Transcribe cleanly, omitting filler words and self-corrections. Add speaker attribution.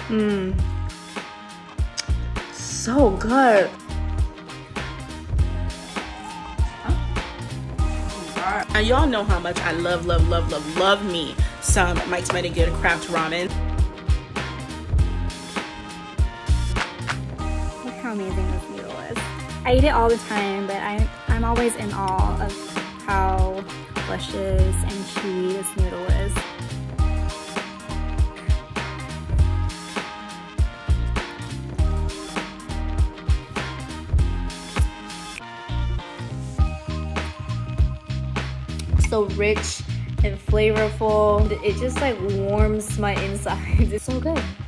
Speaker 1: Mmm. So good. Now y'all know how much I love me some Mike's Mighty Good Craft Ramen.
Speaker 2: Look how amazing this noodle is. I eat it all the time, but I'm always in awe of how luscious and chewy this noodle is. So rich and flavorful. It just like warms my insides. It's so good.